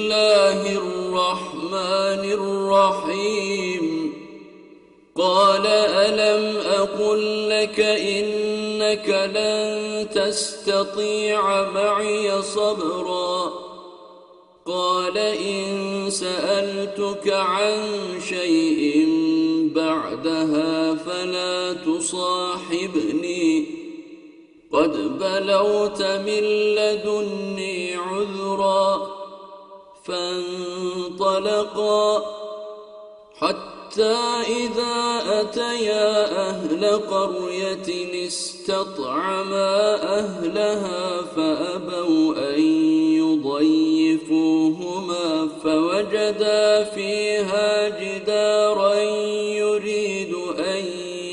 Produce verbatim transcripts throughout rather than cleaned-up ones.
الله الرحمن الرحيم قال ألم أقل لك إنك لن تستطيع معي صبرا قال إن سألتك عن شيء بعدها فلا تصاحبني قد بلغت من لدني عذرا فانطلقا حتى إذا أتيا أهل قرية استطعما أهلها فأبوا أن يضيفوهما فوجدا فيها جدارا يريد أن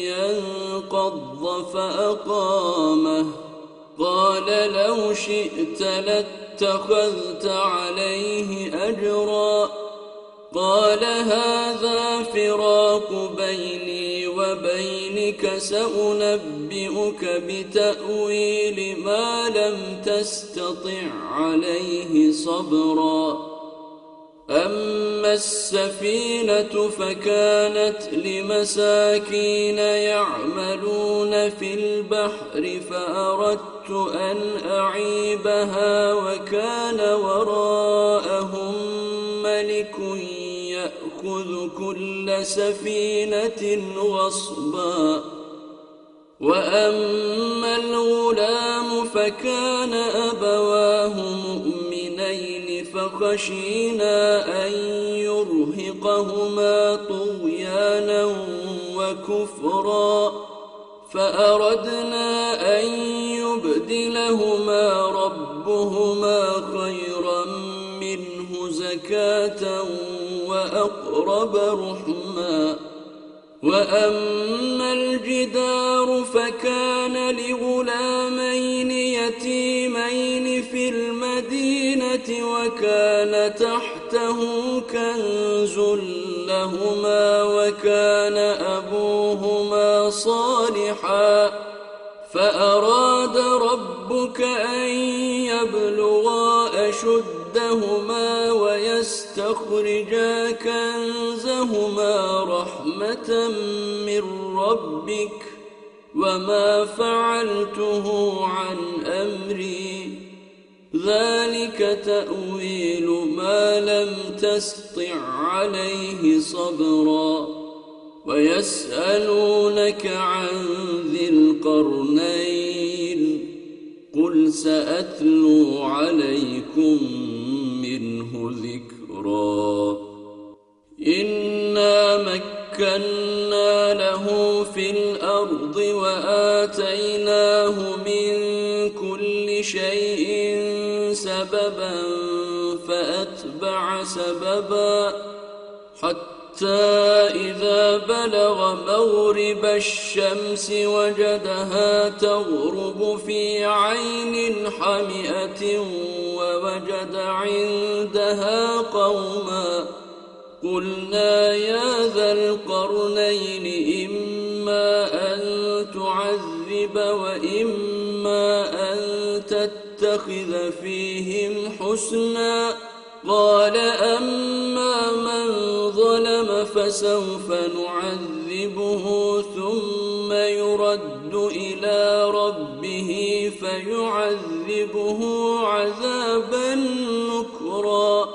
ينقض فأقامه قال لو شئت لاتخذت عليه أجرا قال هذا فراق بيني وبينك سأنبئك بتأويل ما لم تستطع عليه صبرا أما السفينة فكانت لمساكين يعملون في البحر فأردت أن أعيبها وكان وراءهم ملك يأخذ كل سفينة غصبا وأما الغلام فكان أبواه مؤمنين فخشينا أن يرهقهما طغيانا وكفرا فأردنا أن يبدلهما ربهما خيرا منه زكاة وأقرب رحما وأما الجدار فكان لغلامين يتيمين في المدينة وكان تحته كنز لهما وكان أبوهما صالحا فأراد ربك أن يبلغا أشدهما ويستخرجا كنزهما رحمة من ربك وما فعلته عن أمري ذلك تأويل ما لم تسطع عليه صبرا ويسألونك عن ذي القرنين قل سأتلو عليكم منه ذكرا إنا مكنا له في الأرض وآتيناه من كل شيء سببا فأتبع سببا حتى إذا بلغ مغرب الشمس وجدها تغرب في عين حمئة ووجد عندها قوما قلنا يا ذا القرنين إما أن تعذب وإما أن تتخذ فيهم حسنا قال أما من ظلم فسوف نعذبه ثم يرد إلى ربه فيعذبه عذابا نكرا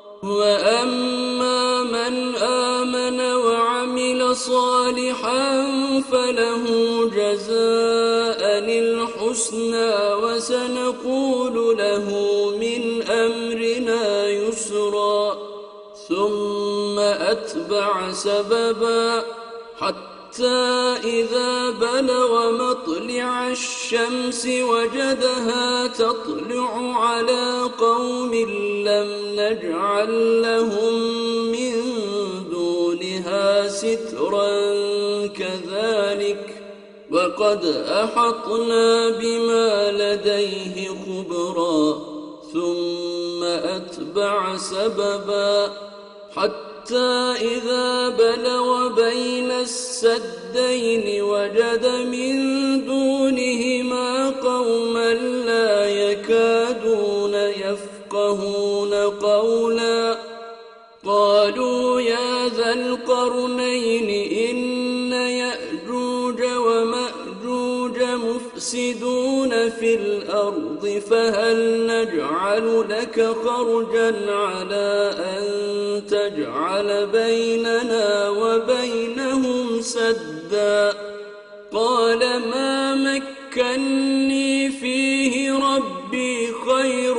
وأما من آمن وعمل صالحا فله جزاء الحسنى وسنقول له من أمرنا يسرا ثم أتبع سببا حتى إذا بلغ مطلع الشمس وجدها تطلع على قوم لم نجعل لهم من دونها سترا كذلك وقد أحطنا بما لديه خبرا ثم أتبع سببا حتى إذا بلغ بين السدين وجد من دونهما قوما لا يكادون يفقهون قولا أهلا قالوا يا ذا القرنين إن يأجوج ومأجوج مفسدون في الأرض فهل نجعل لك خرجا على أن تجعل بيننا وبينهم سدا قال ما مكني فيه ربي خير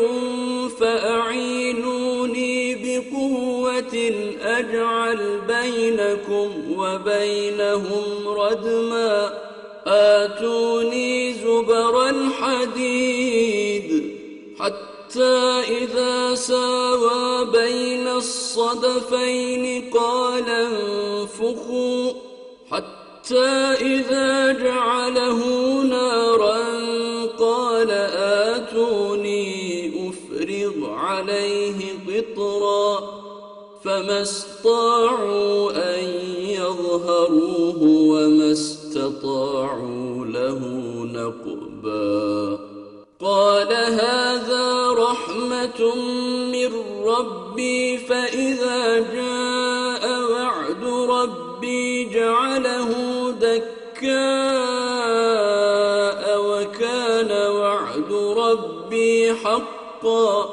فأعينوني بقوة أجعل بينكم وبينهم ردما آتوني زبر الحديد حتى إذا ساوى بين الصدفين قال انفخوا حتى إذا جعله نارا قال آتوني أفرغ عليه قطرا فما استطاعوا أن يظهروه وما استطاعوا له نقبا قال هذا رحمة من ربي فإذا جاء وعد ربي جعله دكاء وكان وعد ربي حقا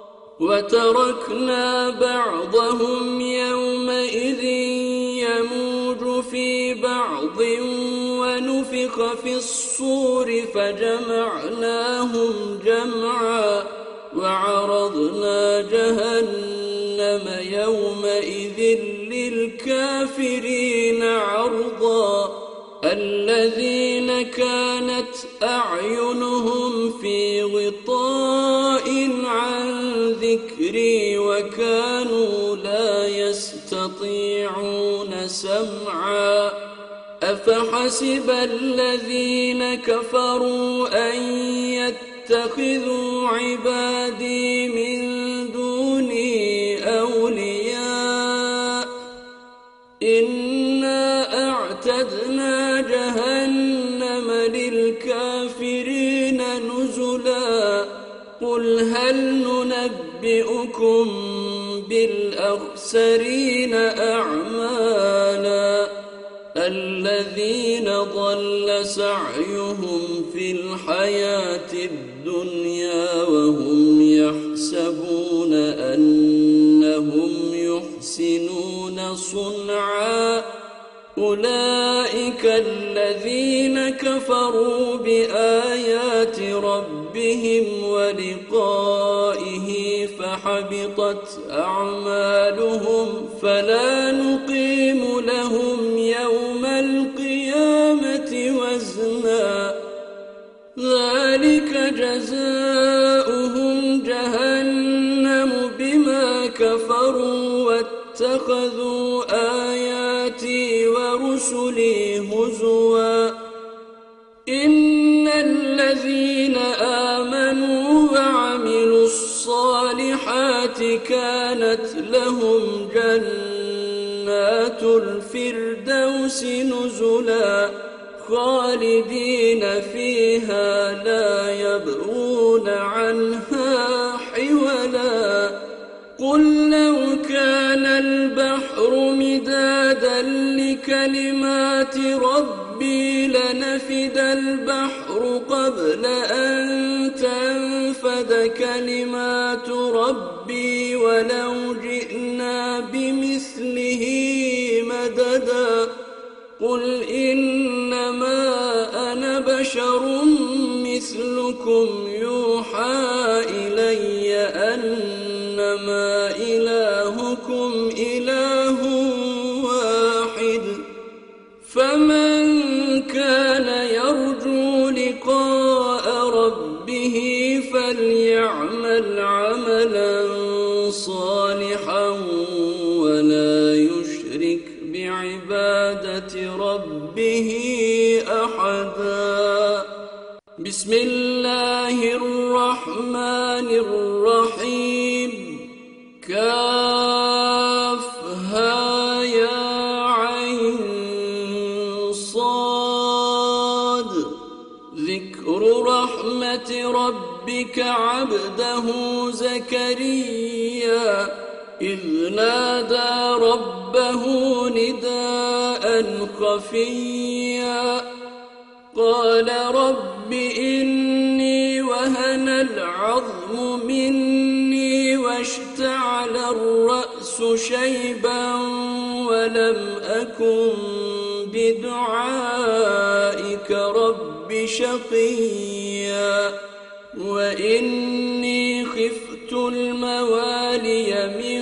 وتركنا بعضهم يومئذ يموج في بعض ونفخ في الصور فجمعناهم جمعا وعرضنا جهنم يومئذ للكافرين عرضا الذين كانت أعينهم في غطاء عن ذكري وكانوا لا يستطيعون سمعا أفحسب الذين كفروا أن يتخذوا عبادي من دوني أولياء إنا أعتدنا جهنم للكافرين نزلا قل هل ننبئكم بالأخسرين أعمالا الذين ضل سعيهم في الحياة الدنيا وهم يحسبون أنهم يحسنون صنعا أولئك الذين كفروا بآيات ربهم ولقائه فحبطت أعمالهم فلا نقيم لهم يوم القيامة وزنا ذلك جزاؤهم جهنم بما كفروا واتخذوا آياتي ورسلي هزوا إن الذين آمنوا وعملوا الصالحات كانت لهم جنات الفردوس نزلا خالدين فيها لا يبغون عنها حولا قل لو كان البحر مدادا لكلمات ربي لنفد البحر قبل أن تنفد كلمات ربي ولو جئنا بمثله مددا قل إنما أنا بشر مثلكم يوحى إلي أنما إلهكم إله واحد فمن كان يرجو لقاء ربه فليعمل عملا صالحا ولا يشرك بعبادة ربه أحدا بسم الله الرحمن الرحيم كافها يا عين صاد ذكر رحمة ربك عبده زكريا إذ نادى ربه نداء خفيا قال رب إني وهن العظم مني واشتعل الرأس شيبا ولم أكن بدعائك رب شقيا وإني خفت الموالي من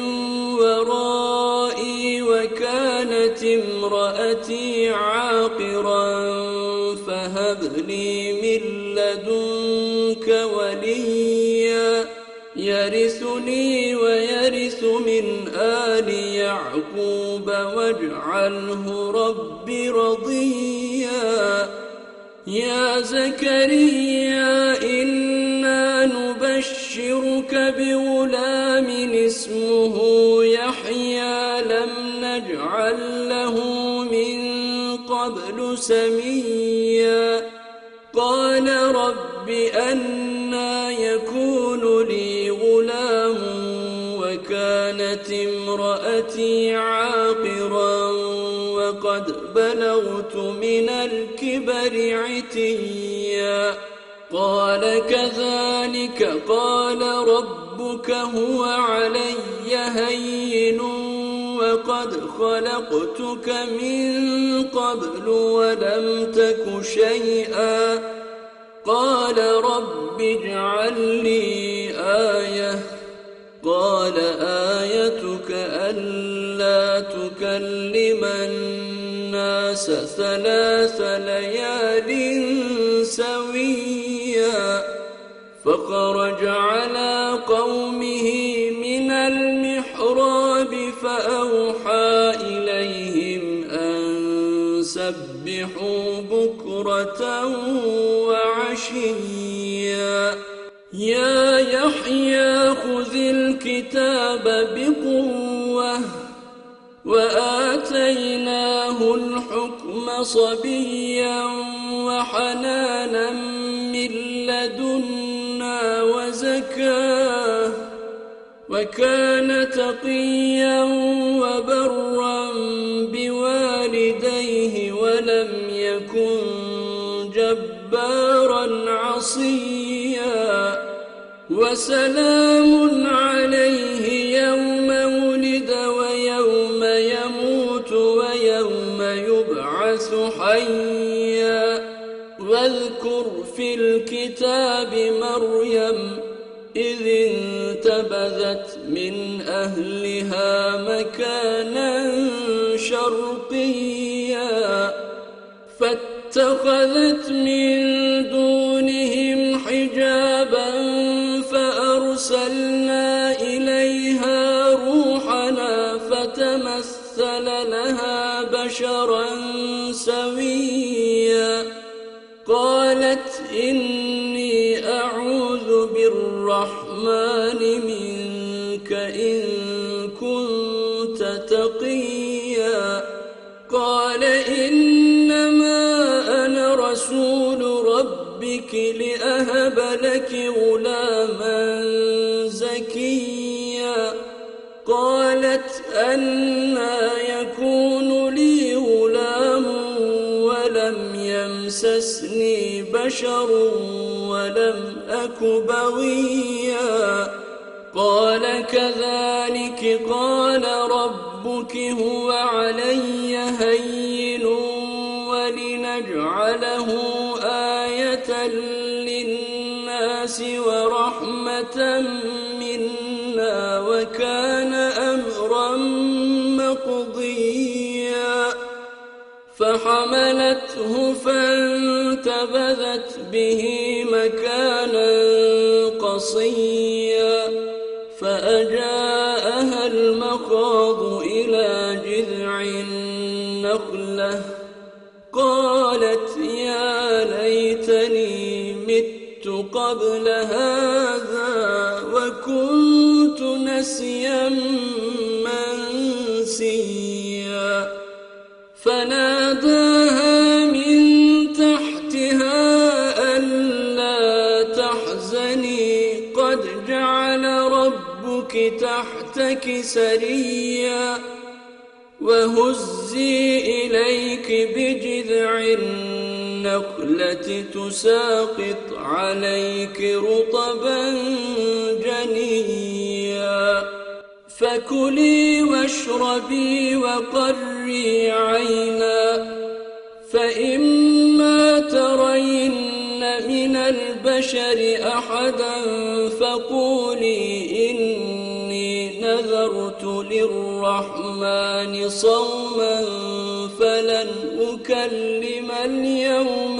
ورائي وكانت امرأتي عاقرا فهب لي من لدنك وليا يرثني ويرث من آل يعقوب واجعله رب رضيا يا زكريا إنا نبشرك بغلام اسمه يحيى لم نجعل له من قبل سميا قال رب أنى يكون لي غلام وكانت امرأتي عاقرا وقد بلغت من الكبر عتيا قال كذلك قال ربك هو علي هين وقد خلقتك من قبل ولم تك شيئا قال رب اجعل لي آية قال آيتك ألا تكلم الناس ثلاث ليال سويا فخرج على قومه من المحراب فأوحى إليهم أن سبحوا بكرة وعشيا يا يحيى خذ الكتاب بقوة وآتيناه الحكم صبيا وحنانا من لدنا وزكاه وكان تقيا وبرا بوالديه ولم يكن جبارا عصيا وسلام عليه يوم ولد ويوم يموت ويوم يبعث حيا واذكر في الكتاب مريم إذ انتبذت من أهلها مكانا شرقيا فاتخذت من دونهم حجابا فأرسلنا إليها روحنا فتمثل لها بشرا سويا قالت إني أعوذ بالرحمن منك إن كنت تقيا قال إنما أنا رسول ربك لأهب لك غلاما زكيا قالت أنى يكون لي غلام ولم يمسسني بشر ولم أك بغيا قال كذلك قال ربك هو علي هين ولنجعله آية للناس ورحمة منا وكان أمرا مقضيا فحملته فانتبذت به مكانا قصيا فأجاءها المخاض إلى جذع النخلة قالت يا ليتني مت قبل هذا وكنت نسيا منسيا فناداها من تحتها ألا تحزني قد جعل ربك تحتك تحتك سريا وهزي إليك بجذع النخلة تساقط عليك رطبا جنيا فكلي واشربي وقري عينا فإما ترين من البشر أحدا فقولي إني نذرت للرحمن صوما فلن أكلم اليوم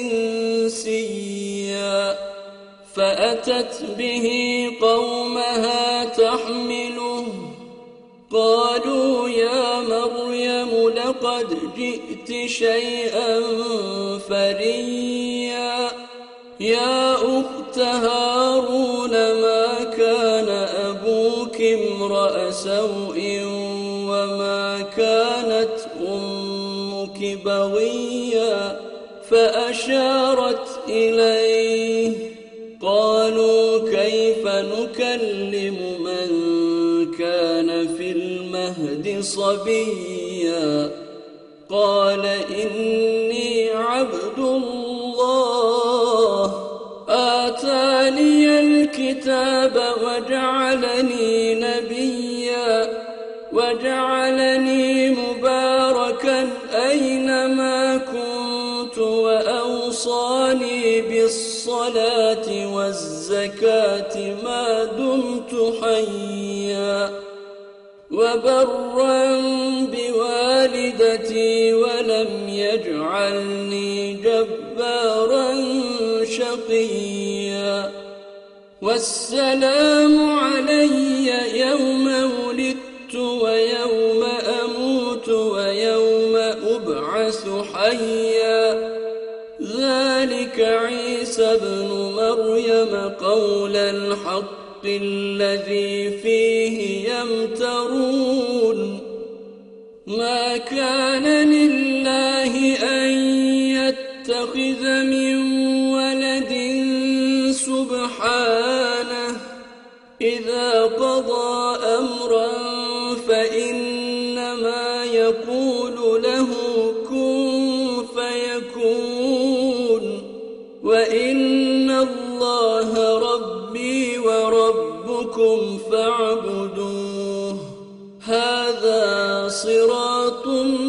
إنسيا فأتت به قومها تحمله قالوا يا مريم لقد جئت شيئا فريا يا أخت هارون ما كان أبوك امرأ سوء وما كانت أمك بغيا فأشارت إليه قالوا كيف نكلم من كان في المهد صبيا قال إني عبد الله آتاني الكتاب وجعلني نبيا وجعلني مباركا أينما كنت وأوصاني بالصلاة والزكاة ما دمت حيا وبرا بوالدتي ولم يجعلني جبارا شقيا والسلام علي يوم ولدت ويوم أموت ويوم أبعث حيا ذلك عيسى ابن مريم قول الحق الذي فيه يمترون ما كان لله أن يتخذ من ولد سبحانه إذا قضى أمرا فإنما يقول له كن فيكون وإن الله ربي وربكم فاعبدوه هذا صراط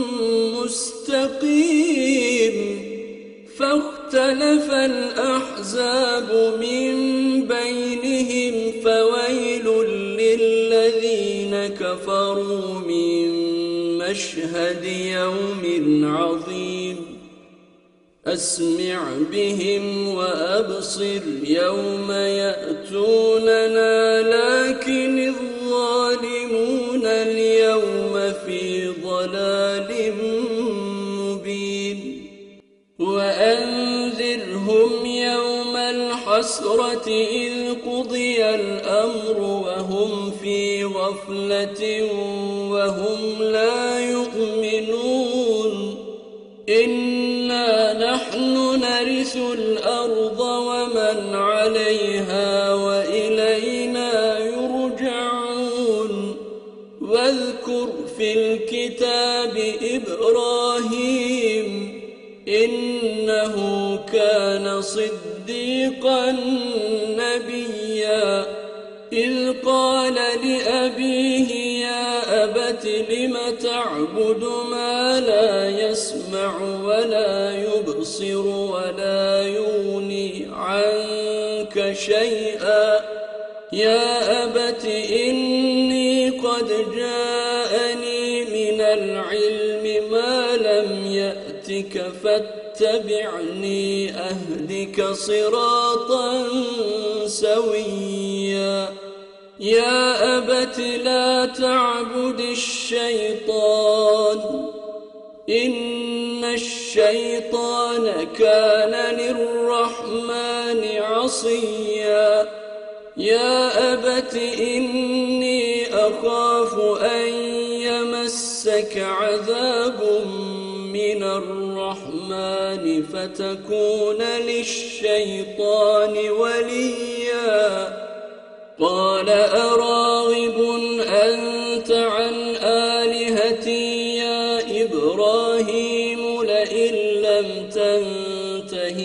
مستقيم فاختلف الأحزاب من بينهم فويل للذين كفروا من مشهد يوم عظيم أسمع بهم وأبصر يوم يأتوننا لكن الظالمون اليوم في ضلال مبين وأنذرهم يوم الحسرة إذ قضي الأمر وهم في غفلة وهم لا يؤمنون إنا نحن نرث الأرض ومن عليها وإلينا يرجعون واذكر في الكتاب إبراهيم إنه كان صديقا نبيا إذ قال لأبيه يا أبت لم تعبد ما لا يسمع ولا يبصر ولا يغني عنك شيئا يا أبت إني قد جاءني من العلم ما لم يأتك فاتبعني أهدك صراطا سويا يا أبت لا تعبد الشيطان إن الشيطان كان للرحمن عصيا يا أبت إني أخاف أن يمسك عذاب من الرحمن فتكون للشيطان وليا قال أراغب أنت عن آلهتي يا إبراهيم لئن لم تنته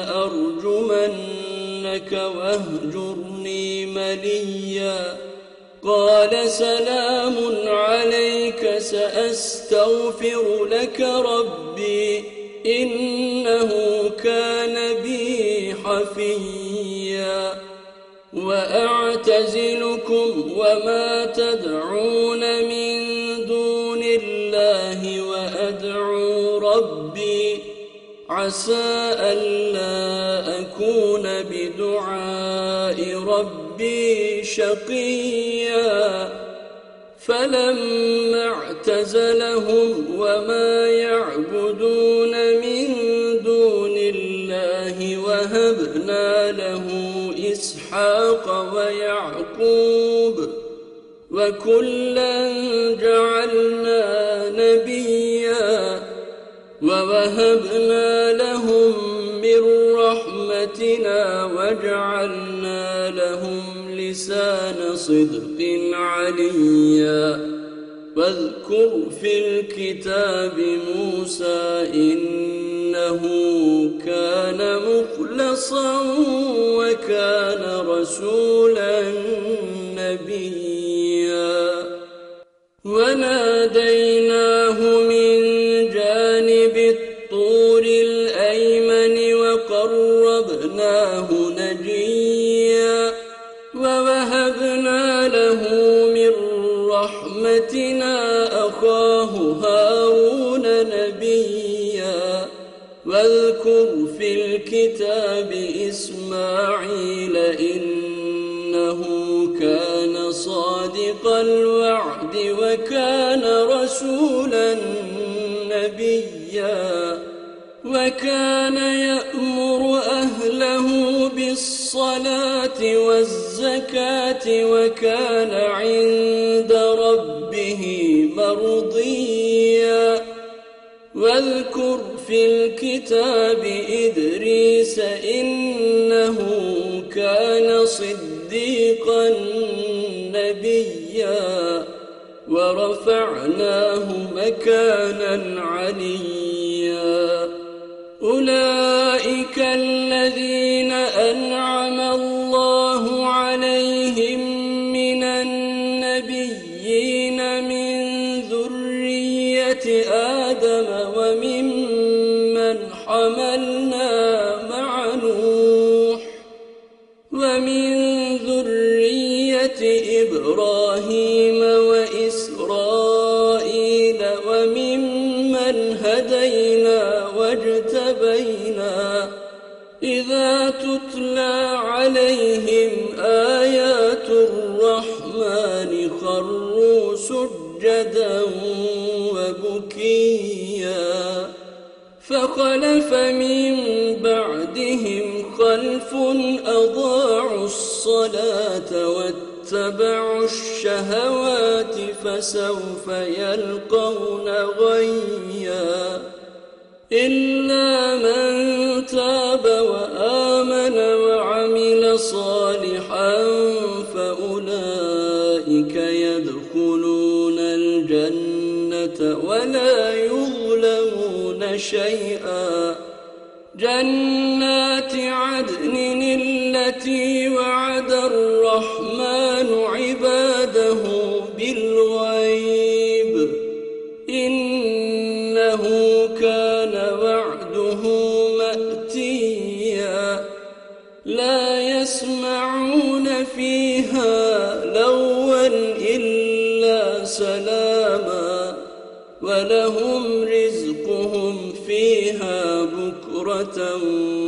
لأرجمنك واهجرني مليا قال سلام عليك سأستغفر لك ربي إنه كان بي حفيا وأعتزلكم وما تدعون من دون الله وأدعو ربي عسى ألا أكون بدعاء ربي شقيا فلما اعتزلهم وما يعبدون من دون الله وهبنا له إسحاق ويعقوب وكلا جعلنا نبيا ووهبنا لهم من رحمتنا وجعلنا لهم لسان صدق عليا واذكر في الكتاب موسى إنه كان مخلصا وكان رسولا نبيا وناديناه من جانب الطور الأيمن وقربناه نجيا ووهبنا له من رحمتنا أخاه هارون نبيا واذكر في الكتاب إسماعيل إنه كان صادق الوعد وكان رسولا نبيا وكان يأمر أهله بالصلاة والزكاة وكان عند ربه مرضيا واذكر في الكتاب إدريس إنه كان صديقا نبيا ورفعناه مكانا عليا أولئك الذين أنعم الله عليهم من النبيين من ذرية آدم وممن حملنا مع نوح ومن ذرية إبراهيم وإسرائيل وممن هدينا واجتبينا إذا تتلى عليهم آيات الرحمن خروا سجدا وبكيا فخلف من بعدهم خلف أضاعوا الصلاة واتبعوا الشهوات فسوف يلقون غيا إلا من تاب وآمن وعمل صالحا فأولئك يدخلون الجنة ولا يظلمون شيئا جنات عدن التي وعد الرحمن عباده بالغيب إنه كان وعده مأتيا لا يسمعون فيها لغوا إلا سلاما ولهم رزقهم فيها بكرة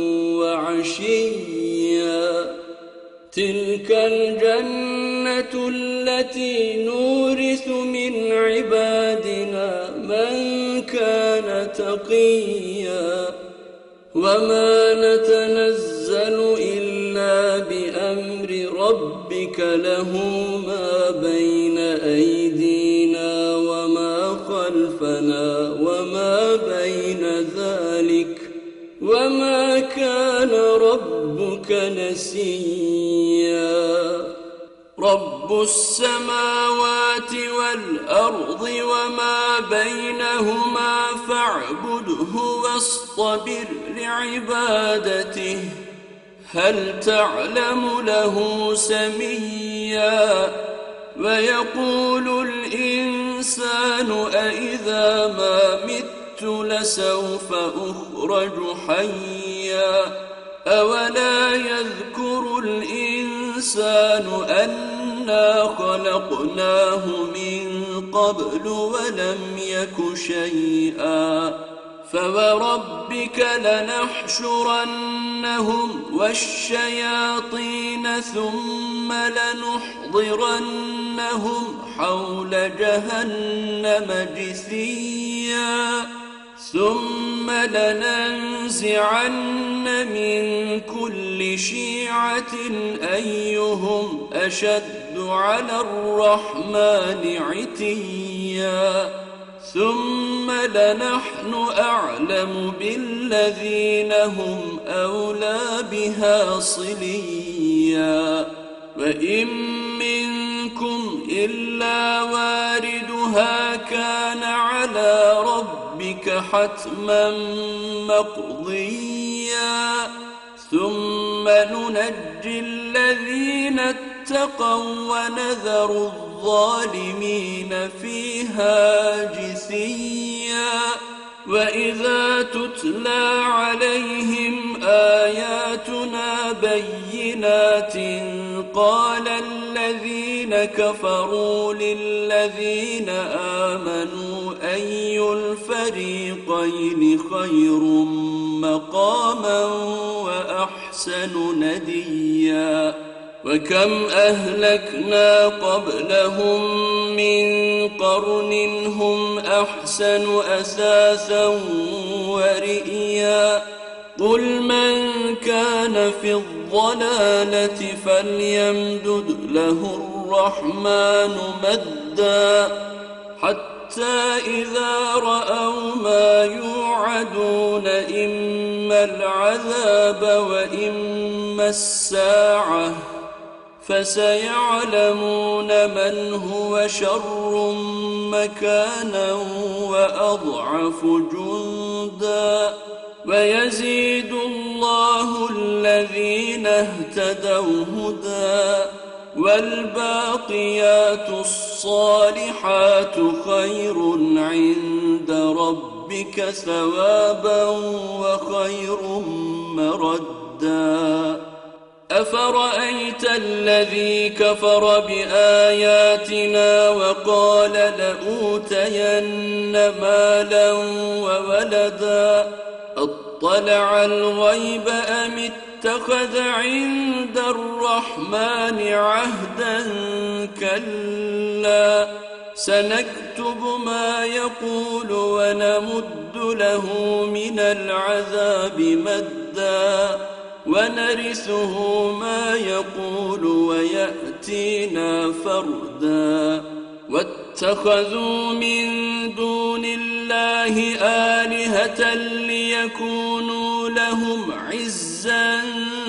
وعشيا تلك الجنة التي نورث من عبادنا من كان تقيا وما نتنزل إلا بأمر ربك له ما بين أيدينا وما خلفنا وما بين ذلك وما كان ربك نسيا رب السماوات والأرض وما بينهما فاعبده واصطبر لعبادته هل تعلم له سميا ويقول الإنسان أإذا ما مت لسوف أخرج حيا أولا يذكر الإنسان أنا خلقناه من قبل ولم يك شيئا فوربك لنحشرنهم والشياطين ثم لنحضرنهم حول جهنم جثيا ثم لننزعن من كل شيعة أيهم أشد على الرحمن عتيا ثم لنحن أعلم بالذين هم أولى بها صليا وإن منكم إلا واردها كان على ربك حتما مقضيا ثم ننجي الذين اتقوا ونذر الظالمين فيها جثيا وإذا تتلى عليهم آياتنا بينات قال الذين كفروا للذين آمنوا أي الفريقين خير مقاما وأحسن نديا وكم أهلكنا قبلهم من قرن هم أحسن أثاثا ورئيا قل من كان في الضلالة فليمدد له الرحمن مدا حتى إذا رأوا ما يوعدون إما العذاب وإما الساعة فسيعلمون من هو شر مكانا وأضعف جندا ويزيد الله الذين اهتدوا هدى والباقيات الصالحات خير عند ربك ثوابا وخير مردا أفرأيت الذي كفر بآياتنا وقال لأوتين مالا وولدا اطلع الغيب أم اتخذ عند الرحمن عهدا كلا سنكتب ما يقول ونمد له من العذاب مدا ونرثه ما يقول ويأتينا فردا واتخذوا من دون الله آلهة ليكونوا لهم عزا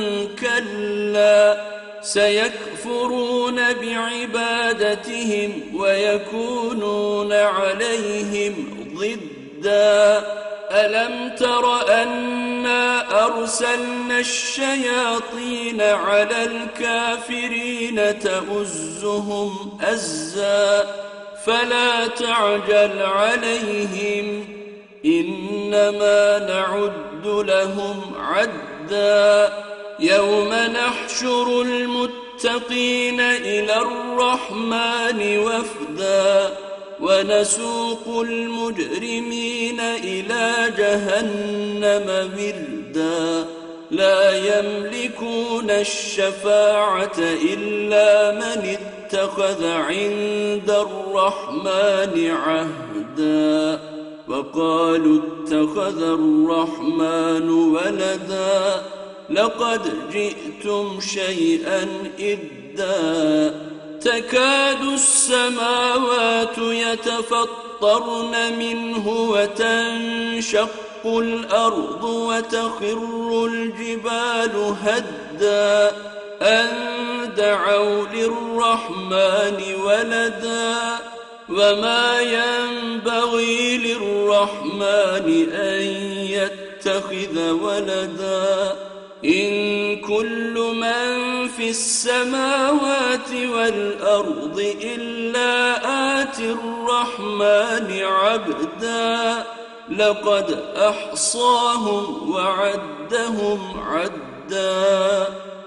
كلا سيكفرون بعبادتهم ويكونون عليهم ضدا ألم تر أنا أرسلنا الشياطين على الكافرين تؤزهم أزا فلا تعجل عليهم إنما نعد لهم عدا يوم نحشر المتقين إلى الرحمن وفدا ونسوق المجرمين إلى جهنم وردا لا يملكون الشفاعة إلا من اتخذ عند الرحمن عهدا وقالوا اتخذ الرحمن ولدا لقد جئتم شيئا إدا تكاد السماوات يتفطرن منه وتنشق الأرض وتخر الجبال هدا أن دعوا للرحمن ولدا وما ينبغي للرحمن أن يتخذ ولدا إن كل من في السماوات والأرض إلا آتي الرحمن عبدا لقد أحصاهم وعدهم عدا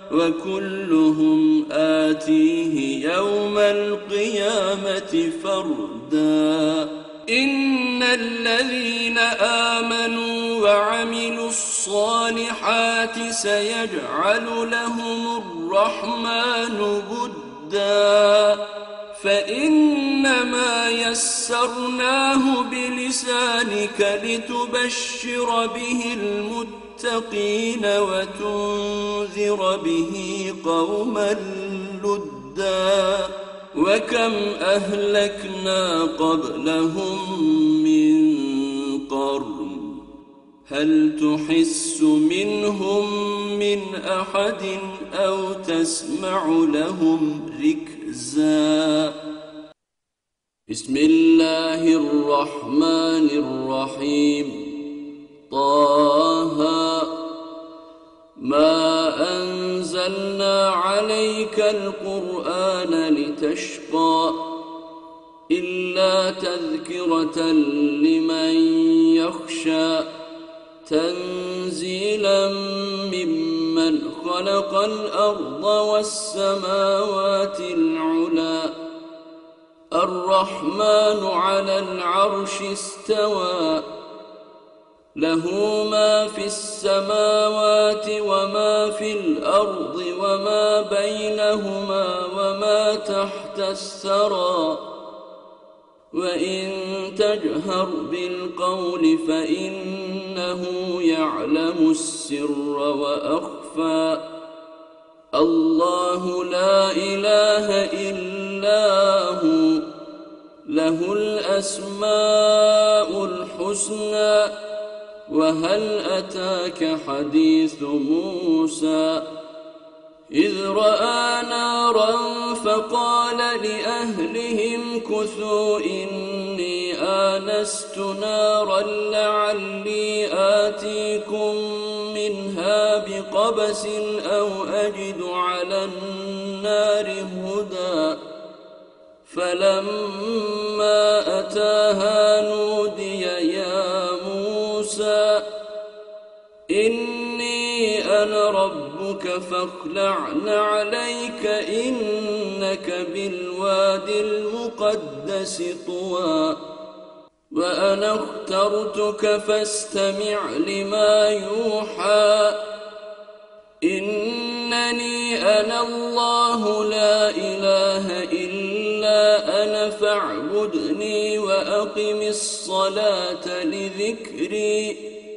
وكلهم آتيه يوم القيامة فردا إن الذين آمنوا وعملوا الصالحات سيجعل لهم الرحمن ودا فإنما يسرناه بلسانك لتبشر به المتقين وتنذر به قوما لدا وكم أهلكنا قبلهم من قرن هل تحس منهم من أحد أو تسمع لهم ركزا بسم الله الرحمن الرحيم طه ما أنزلنا عليك القرآن لتشقى إلا تذكرة لمن يخشى تنزيلا ممن خلق الأرض والسماوات العلى الرحمن على العرش استوى له ما في السماوات وما في الأرض وما بينهما وما تحت الثرى وإن تجهر بالقول فإنه يعلم السر وأخفى الله لا إله إلا هو له الأسماء الحسنى وهل أتاك حديث موسى إذ رأى نارا فقال لأهلهم كثوا إني آنست نارا لعلي آتيكم منها بقبس أو أجد على النار هدى فلما أتاها نودي يا موسى إني أنا ربك فاخلع عليك إنك بالواد المقدس طوى وأنا اخترتك فاستمع لما يوحى إنني أنا الله لا إله إلا أنا فاعبدني وأقم الصلاة لذكري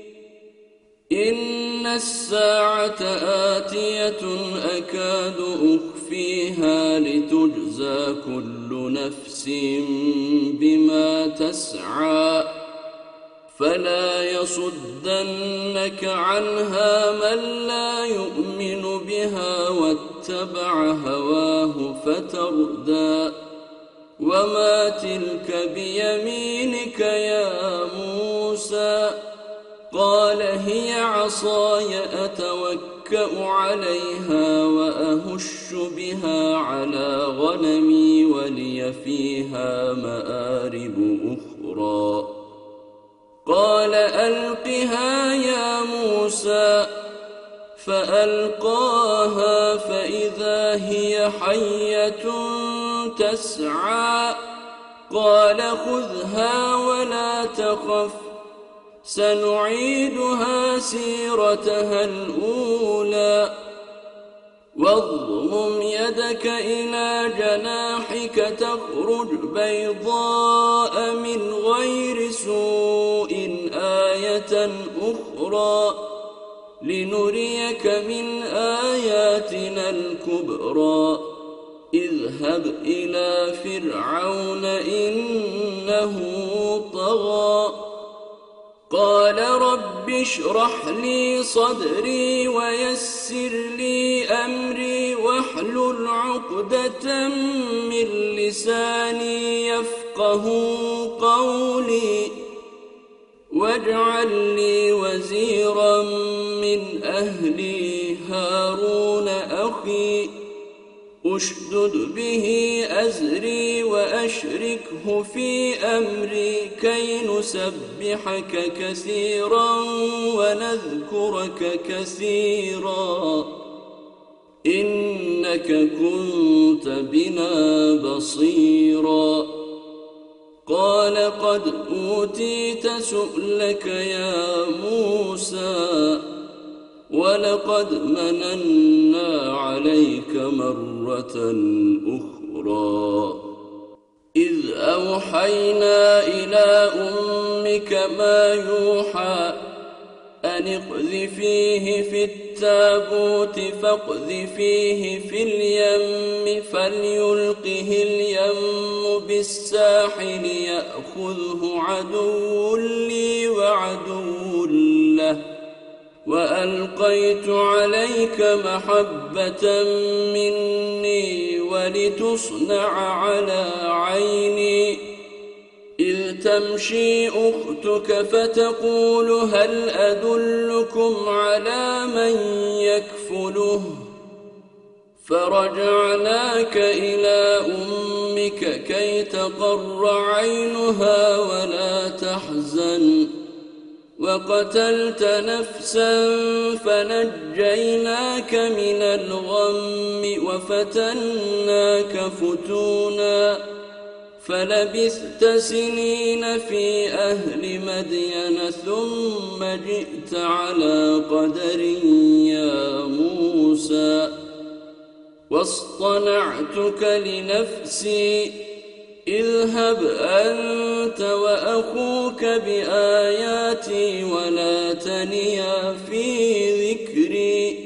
إن الساعة آتية أكاد أخفيها لتجزى كل نفس بما تسعى فلا يصدنك عنها من لا يؤمن بها واتبع هواه فتردى وما تلك بيمينك يا موسى قال هي عصاي أتوكأ عليها وأهش بها على غنمي ولي فيها مآرب أخرى قال ألقها يا موسى فألقاها فإذا هي حية تسعى قال خذها ولا تخف سنعيدها سيرتها الأولى واضمم يدك إلى جناحك تخرج بيضاء من غير سوء آية أخرى لنريك من آياتنا الكبرى اذهب إلى فرعون إنه طغى قال رب اشرح لي صدري ويسر لي أمري واحلل عقدة من لساني يفقه قولي واجعل لي وزيرا من أهلي هارون أخي أشدد به أزري وأشركه في أمري كي نسبحك كثيرا ونذكرك كثيرا إنك كنت بنا بصيرا قال قد أوتيت سؤلك يا موسى ولقد مننا عليك مرة أخرى إذ أوحينا إلى أمك ما يوحى أن اقذفيه في التابوت فاقذفيه في اليم فليلقه اليم بالساحل يأخذه عدو لي وعدو له وألقيت عليك محبة مني ولتصنع على عيني إذ تمشي أختك فتقول هل أدلكم على من يكفله فرجعناك إلى أمك كي تقر عينها ولا تحزن وقتلت نفسا فنجيناك من الغم وفتناك فتونا فلبثت سنين في أهل مدين ثم جئت على قدر يا موسى واصطنعتك لنفسي اذهب أنت وأخوك بآياتي ولا تنيا في ذكري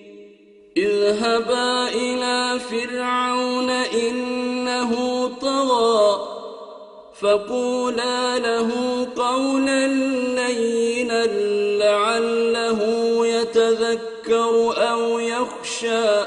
اذهبا إلى فرعون إنه طغى فقولا له قولا لينا لعله يتذكر أو يخشى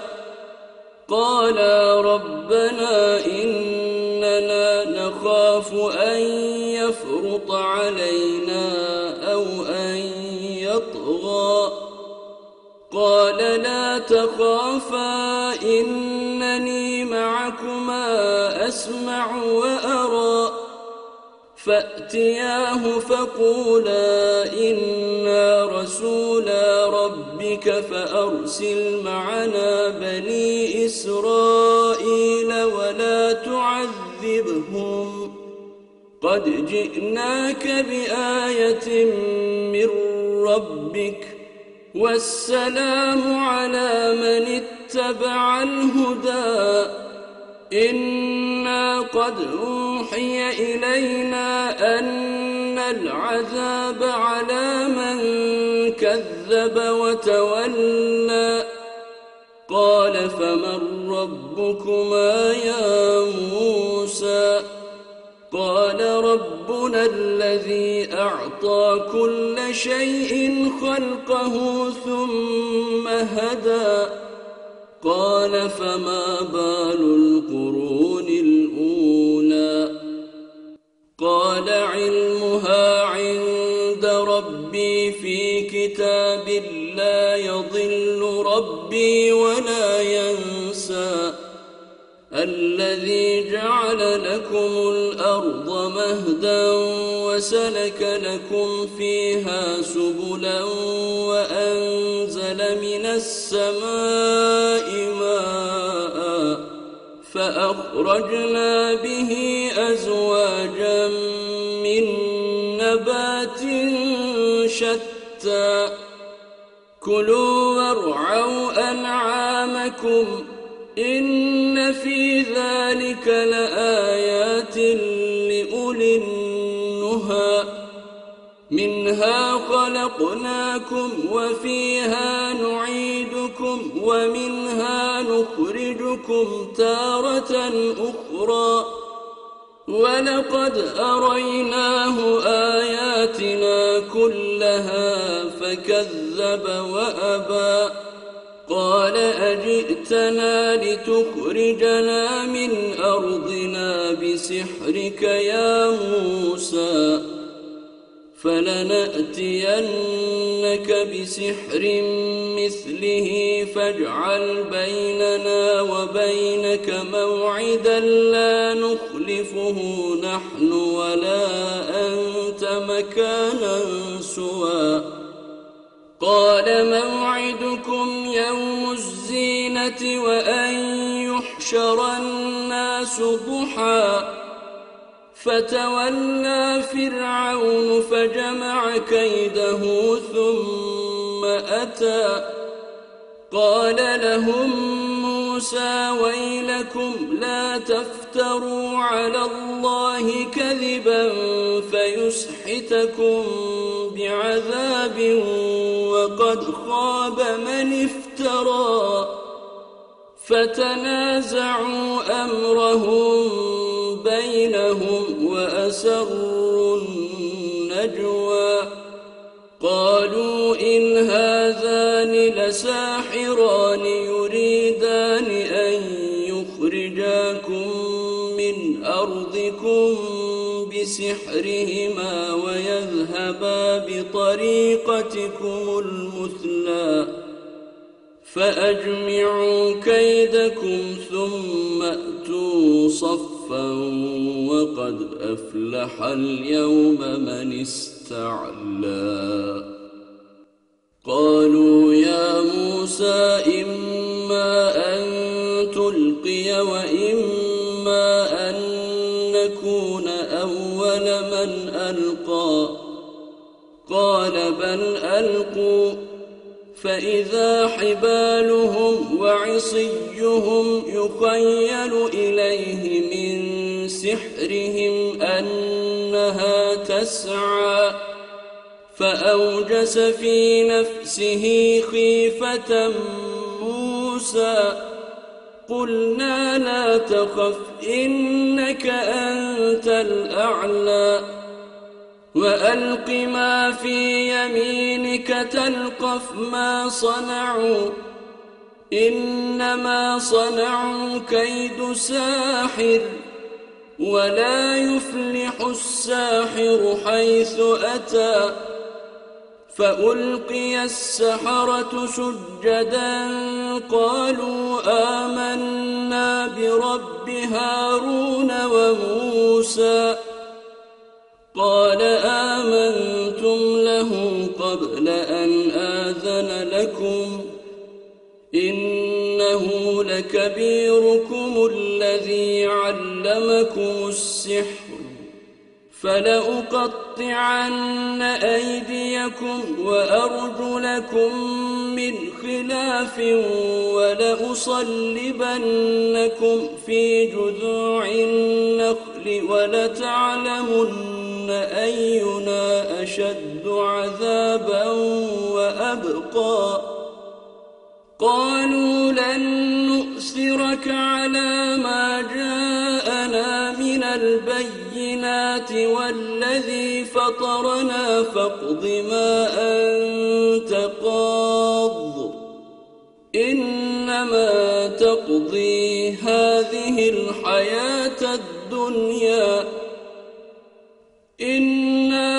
قالا ربنا إننا نخاف أن يفرط علينا أو أن يطغى قال لا تخافا إنني معكما أسمع وأرى فأتياه فقولا إنا رسولا ربك فأرسل معنا بني إسرائيل ولا تعذبهم قد جئناك بآية من ربك والسلام على من اتبع الهدى إنا قد أوحي إلينا أن العذاب على من كذب وتولى قال فمن ربكما يا موسى قال ربنا الذي أعطى كل شيء خلقه ثم هدى قال فما بال القرون الأولى قال علمها عند ربي في كتاب لا يضل ربي ولا ينسى الذي جعل لكم الأرض مهدا وسلك لكم فيها سبلا وأنزل من السماء ماء فأخرجنا به أزواجا من نبات شتى كلوا وارعوا أنعامكم إن في ذلك لآيات لأولي النهى منها خلقناكم وفيها نعيدكم ومنها نخرجكم تارة أخرى ولقد أريناه آيات آياتنا كلها فكذب وأبى قال أجئتنا لتخرجنا من أرضنا بسحرك يا موسى فلنأتينك بسحر مثله فاجعل بيننا وبينك موعدا لا نخلفه نحن ولا أنت مكانا سوى قال موعدكم يوم الزينة وأن يحشر الناس ضحى فتولى فرعون فجمع كيده ثم أتى قال لهم موسى ويلكم لا تفتروا على الله كذبا فيسحتكم بعذاب وقد خاب من افترى فتنازعوا أمرهم بينهم وأسروا النجوى قالوا إن هذان لساحران يريدان أن يخرجاكم من أرضكم بسحرهما ويذهبا بطريقتكم المثلى فأجمعوا كيدكم ثم أتوا صفا وقد أفلح اليوم من استعلى قالوا يا موسى إما أن تلقي وإما أن نكون أول من ألقى قال بل ألقوا فإذا حبالهم وعصيهم يخيل إليه من سحرهم أنها تسعى فأوجس في نفسه خيفة موسى قلنا لا تخف إنك أنت الأعلى وألق ما في يمينك تلقف ما صنعوا إنما صنعوا كيد ساحر ولا يفلح الساحر حيث أتى فألقي السحرة سجدا قالوا آمنا برب هارون وموسى قال آمنتم له قبل أن آذن لكم إنه لكبيركم الذي علمكم السحر فلأقطعن أيديكم وأرجلكم من خلاف ولأصلبنكم في جذوع النخل ولتعلمن أينا أشد عذابا وأبقى قالوا لن نؤثرك على ما جاءنا من البينات والذي فطرنا فاقض ما أنت قاض إنما تقضي هذه الحياة الدنيا إنا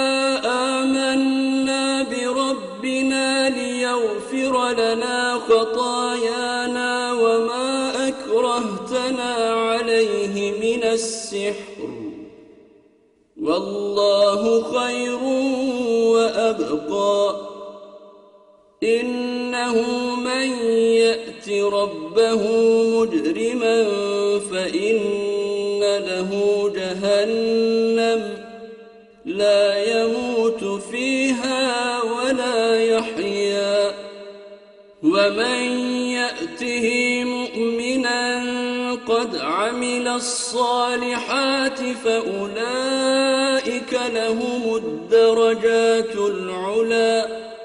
آمنا بربنا ليغفر لنا خطايانا وما أكرهتنا عليه من السحر والله خير وأبقى إنه من يأت ربه مجرما فإن له جهنم لا يموت فيها ولا يحيا ومن يأته مؤمنا قد عمل الصالحات فأولئك لهم الدرجات العلى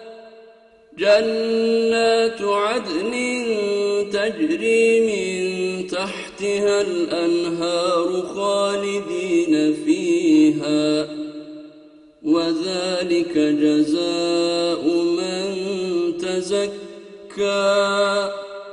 جنات عدن تجري من تحتها الأنهار خالدين فيها وذلك ذلك جزاء من تزكى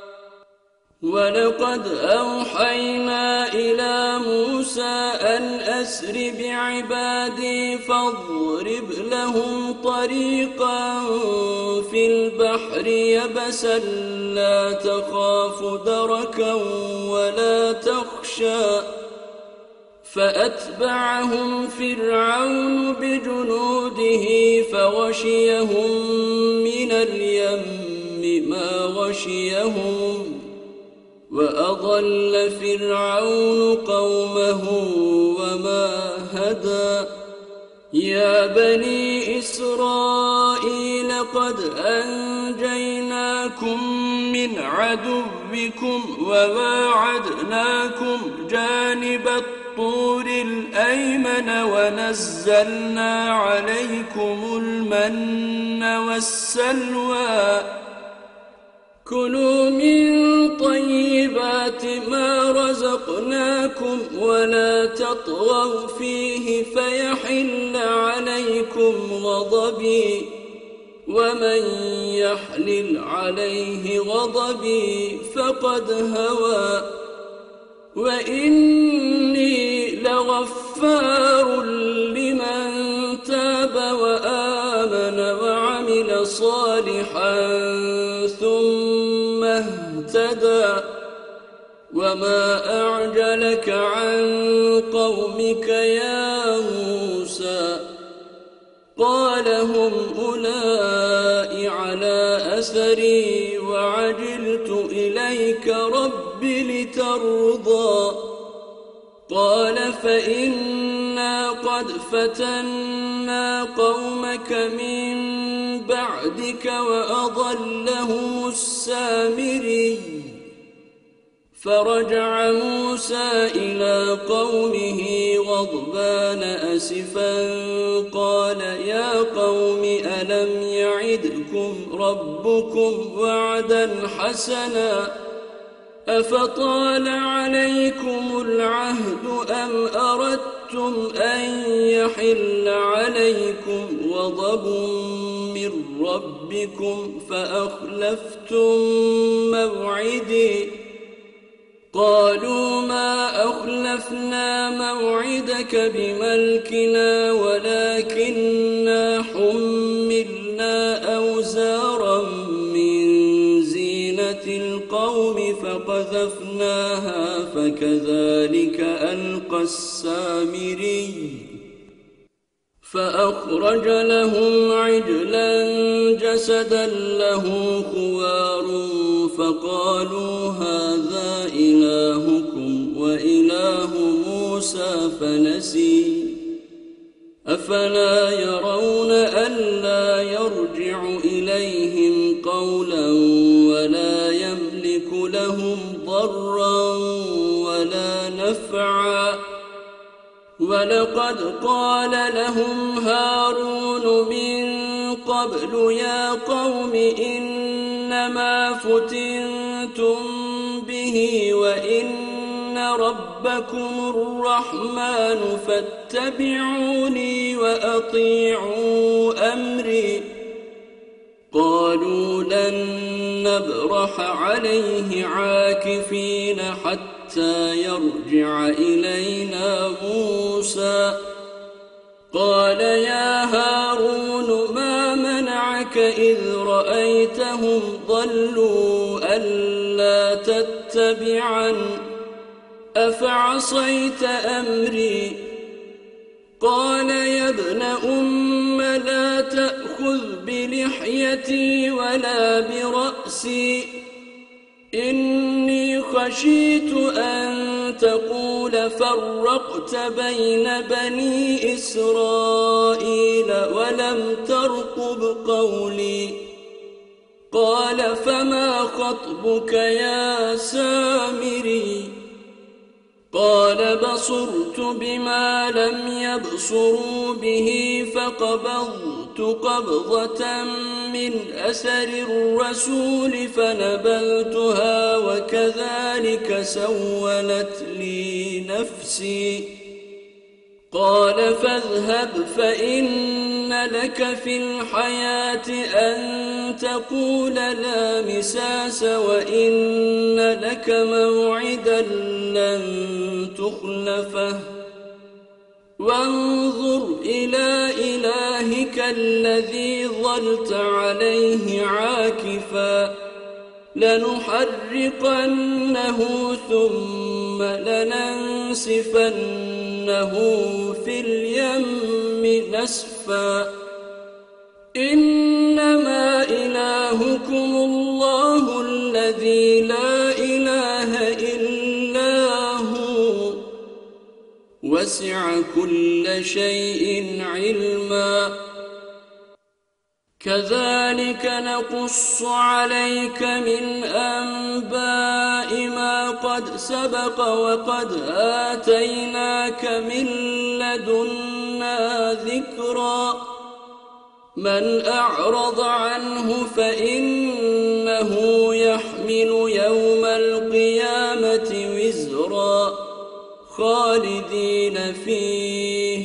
ولقد أوحينا إلى موسى أن أسر بعبادي فاضرب لهم طريقا في البحر يبسا لا تخاف دركا ولا تخشى فأتبعهم فرعون بجنوده فغشيهم من اليم ما غشيهم وأضل فرعون قومه وما هدى يا بني إسرائيل قد أنجيناكم من عدوكم وواعدناكم جانب الطور الأيمن ونزلنا عليكم المن والسلوى كلوا من طيبات ما رزقناكم ولا تطغوا فيه فيحل عليكم غضبي ومن يحلل عليه غضبي فقد هوى وإني لغفار لمن تاب وآمن وعمل صالحا ثم اهتدى وما أعجلك عن قومك يا موسى قال هم أولئك على أثري وعجلت إليك رب لترضى قال فإنا قد فتنا قومك من بعدك وأضلهم السامري فرجع موسى إلى قومه غضبان أسفا قال يا قوم ألم يعدكم ربكم وعدا حسنا أفطال عليكم العهد أم أردتم أن يحل عليكم غضب من ربكم فأخلفتم موعدي قالوا ما أخلفنا موعدك بملكنا ولكننا حملنا أوزارا من زينة القوم فقذفناها فكذلك ألقى السامري فأخرج لهم عجلا جسدا له خوار فقالوا هذا إلهكم وإله موسى فنسي أفلا يرون ألا يرجع إليهم قولا ولا يملك لهم ضرا ولا نفعا ولقد قال لهم هارون من قبل يا قوم إنما فتنتم به وإن ربكم الرحمن فاتبعوني وأطيعوا أمري قالوا لن نبرح عليه عاكفين حتى يرجع إلينا موسى قال يا هارون ما منعك إذ رأيتهم ضلوا ألا تتبعن أفعصيت أمري قال يا ابن أم لا تأخذ بلحيتي ولا برأسي إني خشيت أن تقول فرقت بين بني إسرائيل ولم ترقب قولي قال فما خطبك يا سامري قال بصرت بما لم يبصروا به فقبضت قبضة من أثر الرسول فنبذتها وكذلك سولت لي نفسي قال فاذهب فإن لك في الحياة أن تقول لا مساس وإن لك موعدا لن تخلفه وانظر إلى إلهك الذي ظلت عليه عاكفا لنحرقنه ثم لننسفنه في اليم نسفا إنما إلهكم الله الذي لا إله إلا هو وسع كل شيء علما كذلك نقص عليك من أنباء ما قد سبق وقد آتيناك من لدنا ذكرا من أعرض عنه فإنه يحمل يوم القيامة وزرا خالدين فيه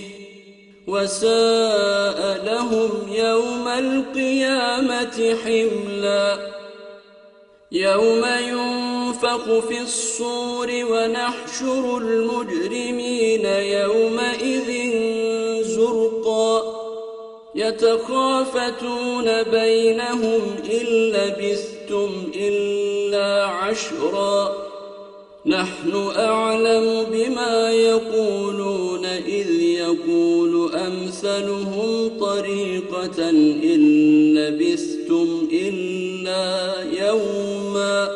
وساء لهم يوم القيامة حملا يوم ينفخ في الصور ونحشر المجرمين يومئذ زرقا يتخافتون بينهم إن لبثتم إلا عشرا نحن أعلم بما يقولون إذ يقول أمثلهم طريقة إن لبثتم إلا يوما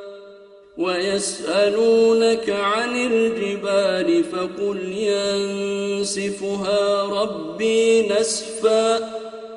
ويسألونك عن الجبال فقل ينسفها ربي نسفا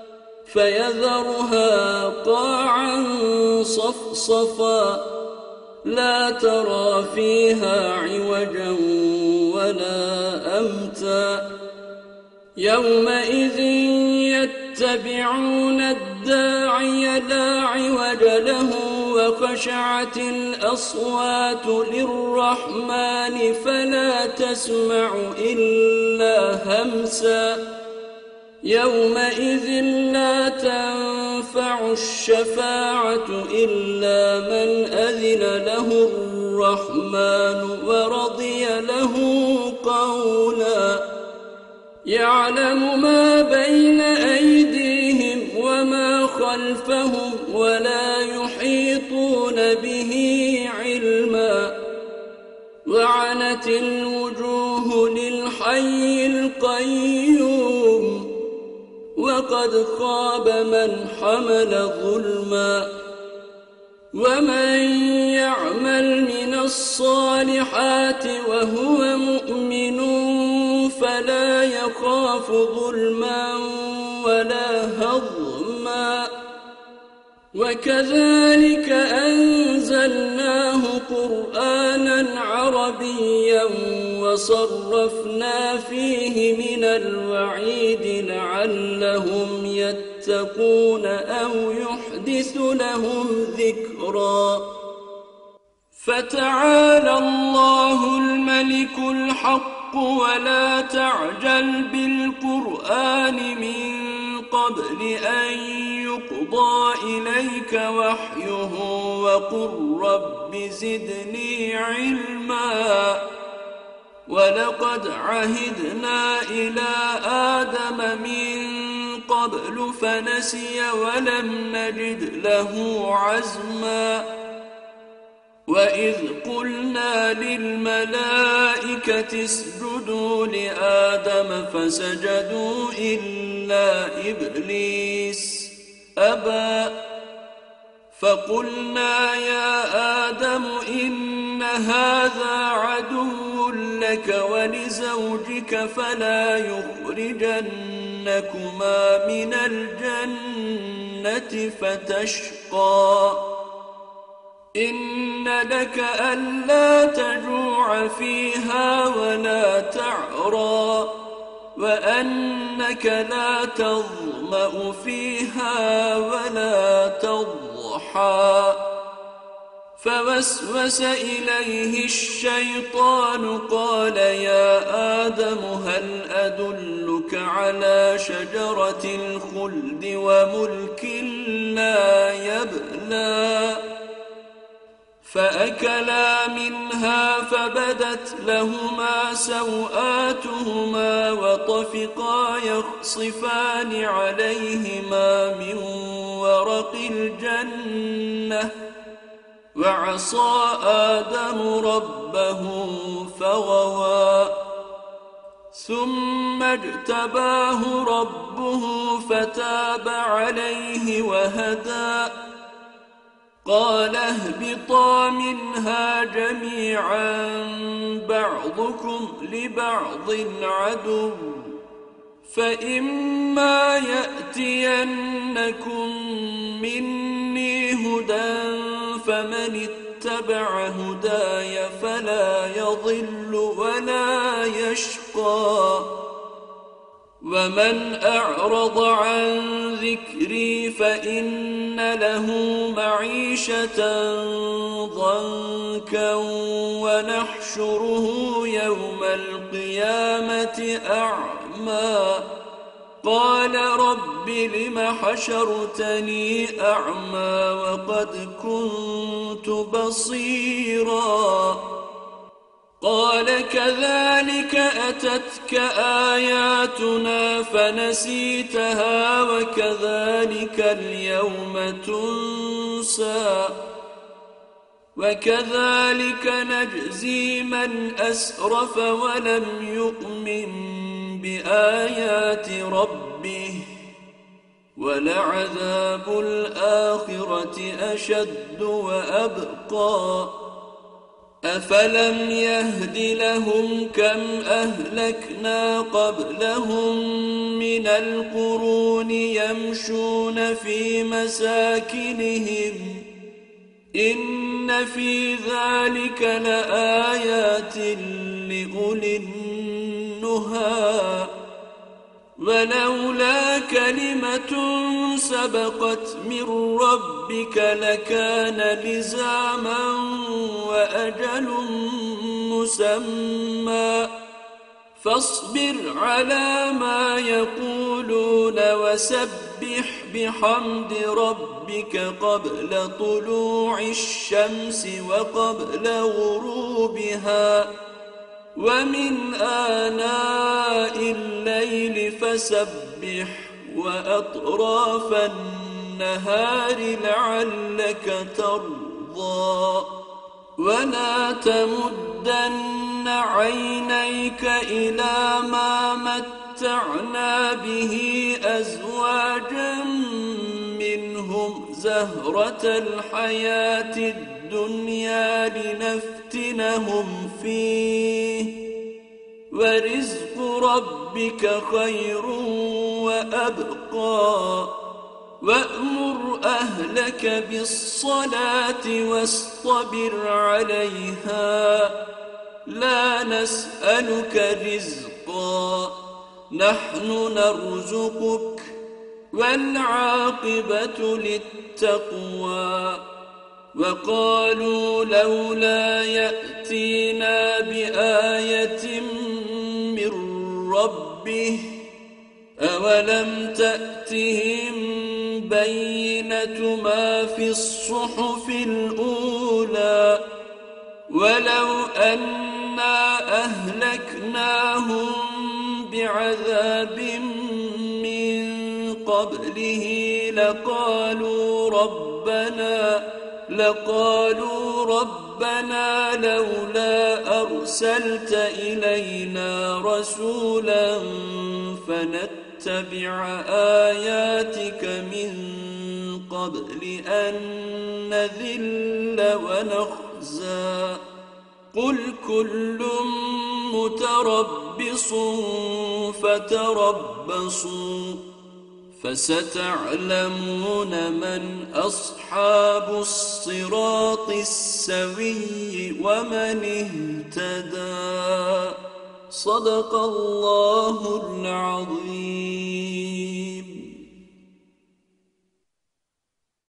فيذرها قاعا صفصفا لا ترى فيها عوجا ولا أمتا يومئذ يتبعون الداعي لا عوج له وخشعت الأصوات للرحمن فلا تسمع إلا همسا يومئذ لا تنفع الشفاعة إلا من أذن له الرحمن ورضي له قولا يعلم ما بين أيديهم وما خلفهم ولا يحيطون به علما وعنت الوجوه للحي القيوم وقد خاب من حمل ظلما ومن يعمل من الصالحات وهو مؤمن فلا يخاف ظلما ولا هضما وكذلك أنزلناه قرآنا عربيا وصرفنا فيه من الوعيد لعلهم يتقون أو يحدث لهم ذكرا فتعالى الله الملك الحق ولا تعجل بالقرآن من قبل أن يقضى إليك وحيه وقل رب زدني علما ولقد عهدنا إلى آدم من قبل فنسي ولم نجد له عزما وإذ قلنا للملائكة اسجدوا لآدم فسجدوا إلا إبليس أبى فقلنا يا آدم إن هذا عدو لك ولزوجك فلا يخرجنكما من الجنة فتشقى إن لك ألا تجوع فيها ولا تعرى وأنك لا تظمأ فيها ولا تضحى فوسوس إليه الشيطان قال يا آدم هل أدلك على شجرة الخلد وملك لا يبلى فأكلا منها فبدت لهما سوآتهما وطفقا يخصفان عليهما من ورق الجنة وعصى آدم ربه فغوى ثم اجتباه ربه فتاب عليه وهدى قال اهبطا منها جميعا بعضكم لبعض عدو فإما يأتينكم مني هدى فمن اتبع هداي فلا يضل ولا يشقى ومن أعرض عن ذكري فإن له معيشة ضنكا ونحشره يوم القيامة أعمى قال رب لم حشرتني أعمى وقد كنت بصيرا قال كذلك أتتك آياتنا فنسيتها وكذلك اليوم تنسى وكذلك نجزي من أسرف ولم يؤمن بآيات ربه ولعذاب الآخرة أشد وأبقى أفلم يهد لهم كم أهلكنا قبلهم من القرون يمشون في مساكنهم إن في ذلك لآيات لأولي النهى ولولا كلمة سبقت من ربك لكان لزاما وأجل مسمى فاصبر على ما يقولون وسبح بحمد ربك قبل طلوع الشمس وقبل غروبها ومن آناء الليل فسبح وأطراف النهار لعلك ترضى ولا تمدن عينيك إلى ما متعنا به أزواجا منهم زهرة الحياة الدنيا لنفتنهم فيه ورزق ربك خير وأبقى وأمر أهلك بالصلاة واصطبر عليها لا نسألك رزقا نحن نرزقك والعاقبة للتقوى وقالوا لولا يأتينا بآية من ربه أولم تأتهم بينة ما في الصحف الأولى ولو أنا أهلكناهم بعذاب من قبله لقالوا ربنا لقالوا ربنا لولا أرسلت إلينا رسولا فنتبع آياتك من قبل أن نذل ونخزى قل كل متربص فتربصوا فستعلمون من أصحاب الصراط السوي ومن اهتدى صدق الله العظيم.